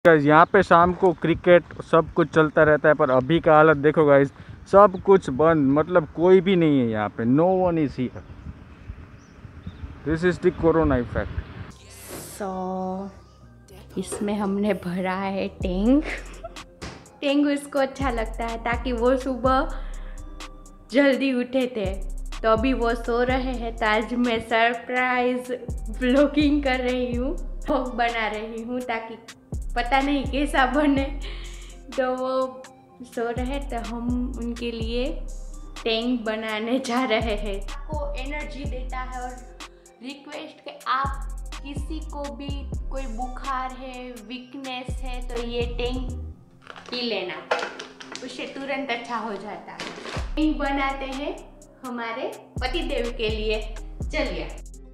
Guys यहाँ पे शाम को क्रिकेट सब कुछ चलता रहता है, पर अभी का हालत देखो गाइस, सब कुछ बंद, मतलब कोई भी नहीं है यहाँ पे। No one is here. This is the corona effect. इसमें हमने भरा है टैंक। टैंक उसको अच्छा लगता है, ताकि वो सुबह जल्दी उठे थे, तो अभी वो सो रहे हैं। तो आज मैं सरप्राइज व्लॉगिंग कर रही हूँ, व्लॉग बना रही हूँ, ताकि पता नहीं कैसा बने। तो वो सो रहे, तो हम उनके लिए टैंक बनाने जा रहे हैं। आपको एनर्जी देता है और रिक्वेस्ट के आप किसी को भी कोई बुखार है, वीकनेस है, तो ये टैंक पी लेना, उससे तुरंत अच्छा हो जाता है। टैंक बनाते हैं हमारे पतिदेव के लिए। चलिए,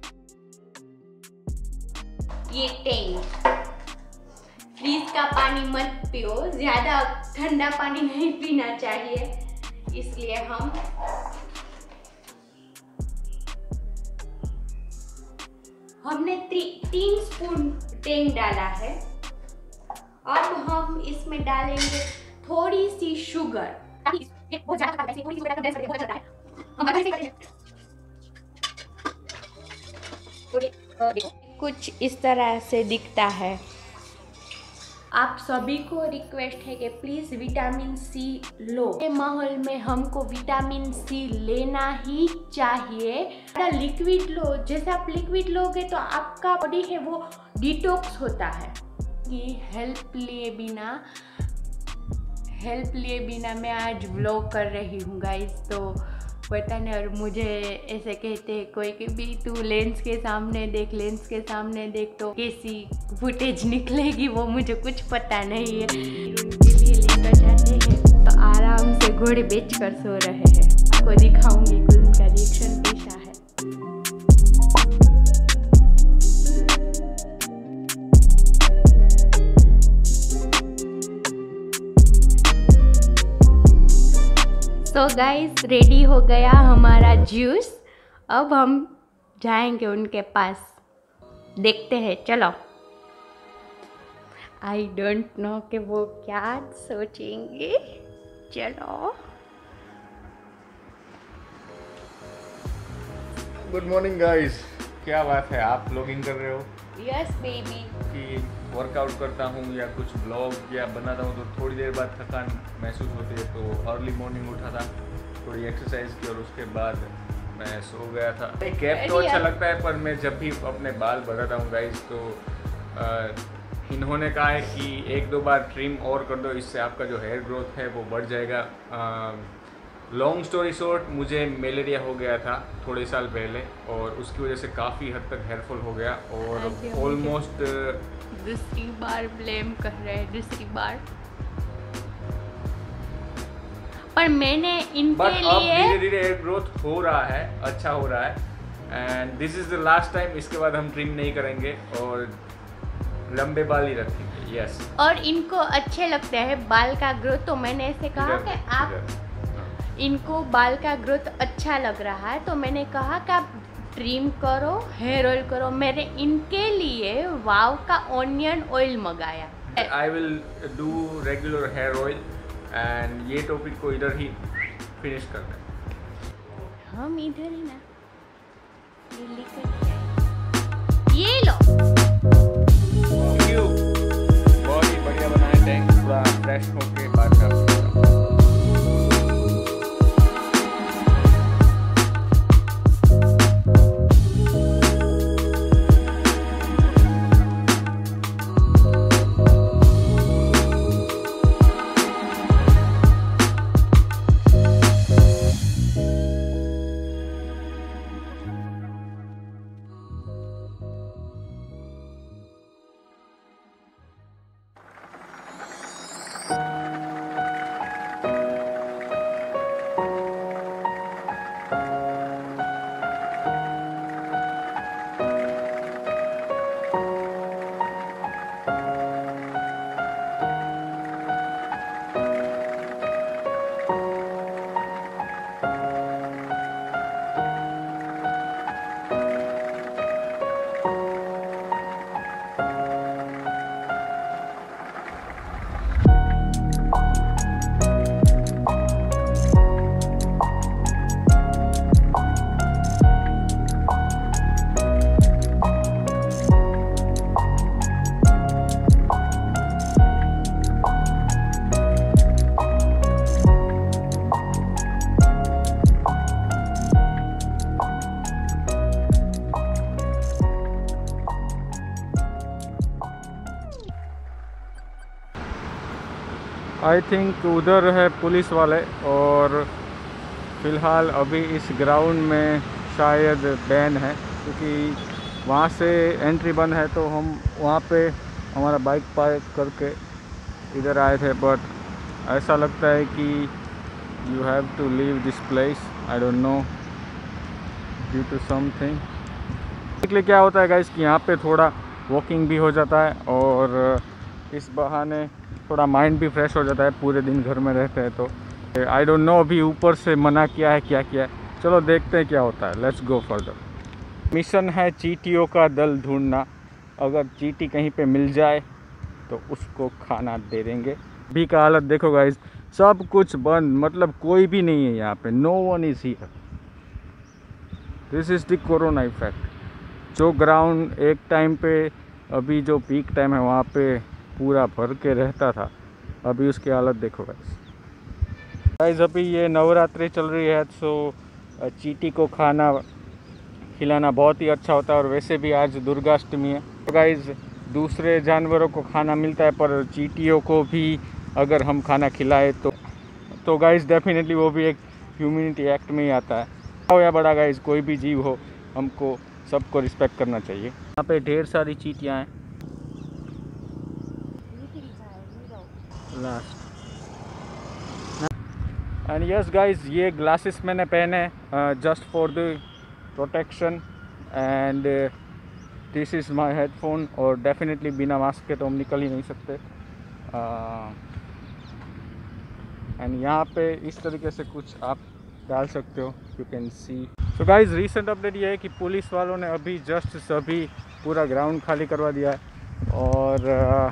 ये टैंक, फ्रीज का पानी मत पियो, ज़्यादा ठंडा पानी नहीं पीना चाहिए, इसलिए हमने 3 स्पून टैंक डाला है। अब हम इसमें डालेंगे थोड़ी सी शुगर। कुछ इस तरह से दिखता है। आप सभी को रिक्वेस्ट है कि प्लीज़ विटामिन सी लो। ये माहौल में हमको विटामिन सी लेना ही चाहिए। लिक्विड लो, जैसे आप लिक्विड लोगे तो आपका बॉडी है वो डिटॉक्स होता है। ये हेल्प लिए बिना मैं आज व्लॉग कर रही हूँ गाइस। तो पता नहीं, और मुझे ऐसे कहते हैं कोई कि भी तू लेंस के सामने देख, तो कैसी फुटेज निकलेगी वो मुझे कुछ पता नहीं है। उनके लिए लेकर जाते हैं तो आराम से घोड़े बेच कर सो रहे हैं। आपको दिखाऊंगी कि उनका रिएक्शन कैसा है। तो गाइस, रेडी हो गया हमारा जूस। अब हम जाएंगे उनके पास, देखते हैं। चलो, आई डोंट नो कि वो क्या सोचेंगे। चलो। गुड मॉर्निंग गाइस, क्या बात है, आप व्लॉगिंग कर रहे हो? Yes baby. कि वर्कआउट करता हूँ या कुछ ब्लॉग या बनाता हूँ तो थोड़ी देर बाद थकान महसूस होती है, तो अर्ली मॉर्निंग उठा था, थोड़ी एक्सरसाइज की और उसके बाद मैं सो गया था। कैप तो अच्छा लगता है, पर मैं जब भी अपने बाल बढ़ाता हूँ गाइस, तो इन्होंने कहा है कि 1-2 बार ट्रिम और कर दो, इससे आपका जो हेयर ग्रोथ है वो बढ़ जाएगा। लॉन्ग स्टोरी शॉर्ट, मुझे मलेरिया हो गया था थोड़े साल पहले, और उसकी वजह से काफ़ी हद तक हेयरफॉल हो गया, और ऑलमोस्ट दूसरी बार ब्लेम कर रहे हैं, दूसरी बार। पर मैंने इनके लिए धीरे धीरे हेयर ग्रोथ हो रहा है, अच्छा हो रहा है, and this is the last time. इसके बाद हम ट्रिम नहीं करेंगे और लंबे बाल ही रखेंगे। यस। और इनको अच्छे लगते हैं बाल का ग्रोथ, तो मैंने ऐसे कहा कि आप इनको बाल का ग्रोथ अच्छा लग रहा है, तो मैंने कहा कि आप ट्रिम करो, हेयर ऑयल करो। मैंने इनके लिए वाव का ऑनियन ऑयल मंगाया। I will do regular hair oil, and ये टॉपिक को इधर ही फिनिश करते हैं। हम इधर ही ना, ये लेकर ये लो। बहुत ही बढ़िया बना है टैंक, पूरा फ्रेश होके बाहर। आई थिंक उधर है पुलिस वाले, और फ़िलहाल अभी इस ग्राउंड में शायद बैन है क्योंकि वहाँ से एंट्री बंद है। तो हम वहाँ पे हमारा बाइक पार्क करके इधर आए थे, बट ऐसा लगता है कि you have to leave this place, I don't know due to something. इसलिए क्या होता है गाइस कि यहाँ पे थोड़ा वॉकिंग भी हो जाता है और इस बहाने थोड़ा माइंड भी फ्रेश हो जाता है, पूरे दिन घर में रहते हैं तो। आई डोंट नो अभी ऊपर से मना किया है क्या किया है, चलो देखते हैं क्या होता है। Let's go further. मिशन है चींटियों का दल ढूंढना, अगर चींटी कहीं पे मिल जाए तो उसको खाना दे देंगे। अभी का हालत देखो गाइस, सब कुछ बंद, मतलब कोई भी नहीं है यहाँ पे, no one is here. This is the corona effect. जो ग्राउंड एक टाइम पे, अभी जो पीक टाइम है वहाँ पे पूरा भर के रहता था, अभी उसकी हालत देखो गाइस। अभी ये नवरात्रि चल रही है तो चींटी को खाना खिलाना बहुत ही अच्छा होता है, और वैसे भी आज दुर्गाष्टमी है तो गाइस दूसरे जानवरों को खाना मिलता है, पर चींटियों को भी अगर हम खाना खिलाए तो गाइस डेफिनेटली वो भी एक ह्यूमैनिटी एक्ट में ही आता है। हो या बड़ा गाइस, कोई भी जीव हो, हमको सबको रिस्पेक्ट करना चाहिए। यहाँ पे ढेर सारी चींटियाँ हैं। लास्ट एंड यस गाइस, ये ग्लासेस मैंने पहने just for the protection, and this is my headphone, और डेफिनेटली बिना मास्क के तो हम निकल ही नहीं सकते। एंड यहाँ पे इस तरीके से कुछ आप डाल सकते हो, you can see. So guys, recent update ये है कि पुलिस वालों ने अभी जस्ट सभी पूरा ग्राउंड खाली करवा दिया है, और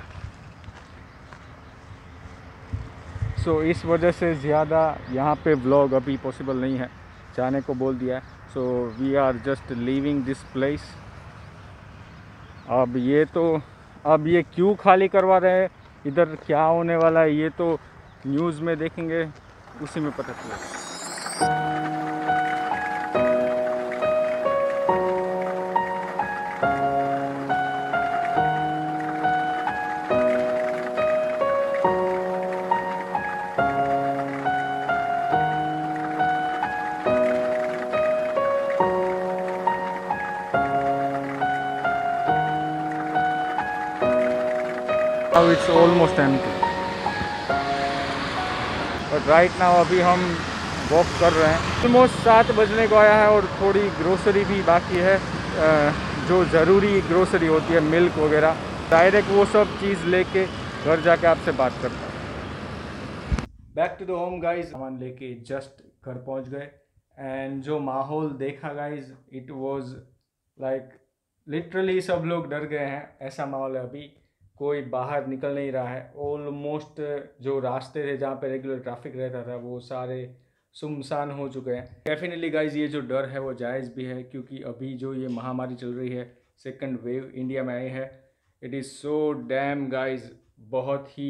सो इस वजह से ज़्यादा यहाँ पे व्लॉग अभी पॉसिबल नहीं है, जाने को बोल दिया है। So we are just leaving this place. अब ये क्यों खाली करवा रहे हैं, इधर क्या होने वाला है, ये तो न्यूज़ में देखेंगे, उसी में पता चलेगा। Now it's almost empty. But right now अभी हम वॉक कर रहे हैं। ऑलमोस्ट 7 बजने को आया है, और थोड़ी ग्रोसरी भी बाकी है, जो ज़रूरी ग्रोसरी होती है, मिल्क वगैरह, डायरेक्ट वो सब चीज़ लेके घर जाके आपसे बात करता हूँ। Back to the home guys, सामान लेके जस्ट घर पहुँच गए, एंड जो माहौल देखा guys, it was like literally सब लोग डर गए हैं, ऐसा माहौल है अभी। कोई बाहर निकल नहीं रहा है। ऑलमोस्ट जो रास्ते थे जहाँ पे रेगुलर ट्रैफिक रहता था वो सारे सुनसान हो चुके हैं। डेफिनेटली गाइज ये जो डर है वो जायज़ भी है, क्योंकि अभी जो ये महामारी चल रही है, सेकंड वेव इंडिया में आई है, it is so damn guys, बहुत ही,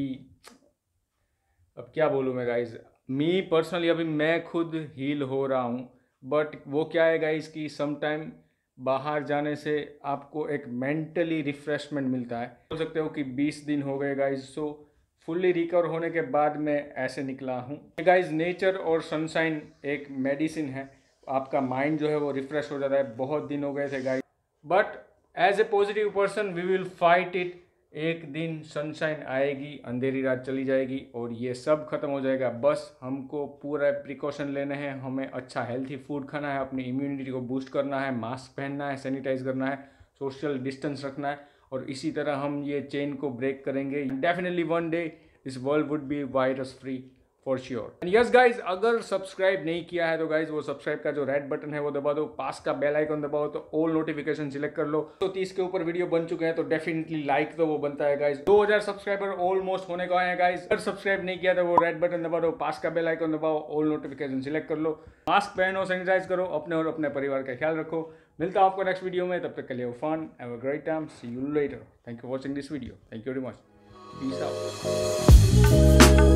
अब क्या बोलूँ मैं गाइज। मी पर्सनली अभी मैं खुद हील हो रहा हूँ, बट वो क्या है गाइज कि समटाइम बाहर जाने से आपको एक मेंटली रिफ्रेशमेंट मिलता है। बोल सकते हो कि 20 दिन हो गए गाइज, सो फुल्ली रिकवर होने के बाद मैं ऐसे निकला हूँ। गाइज नेचर और सनशाइन एक मेडिसिन है, आपका माइंड जो है वो रिफ्रेश हो जाता है। बहुत दिन हो गए थे guys, but as a positive person we will fight it. एक दिन सनशाइन आएगी, अंधेरी रात चली जाएगी और ये सब खत्म हो जाएगा। बस हमको पूरा प्रिकॉशन लेने हैं, हमें अच्छा हेल्थी फूड खाना है, अपनी इम्यूनिटी को बूस्ट करना है, मास्क पहनना है, सैनिटाइज करना है, सोशल डिस्टेंस रखना है, और इसी तरह हम ये चेन को ब्रेक करेंगे। Definitely one day this world would be virus free for sure. And yes guys, अगर सब्सक्राइब नहीं किया है तो गाइज वो सब्सक्राइब का जो रेड बटन है वो दबा दो, पास का बेल आइकन दबाओ तो ऑल नोटिफिकेशन सिलेक्ट कर लो। तो 30 के ऊपर वीडियो बन चुके हैं तो डेफिनेटली लाइक तो वो बनता है गाइज। 2000 सब्सक्राइबर ऑलमोस्ट होने को आए हैं गाइज। अगर सब्सक्राइब नहीं किया तो वो रेड बटन दबा दो, पास का बेल आइकन दबाओ, ऑल नोटिफिकेशन सिलेक्ट कर लो, मास्क पहनो, सैनिटाइज करो, अपने और अपने परिवार का ख्याल रखो। मिलता हूं आपको नेक्स्ट वीडियो में, तब तक के लिए fun, have a great time, see you later. Thank you for watching this video, thank you very much, peace out.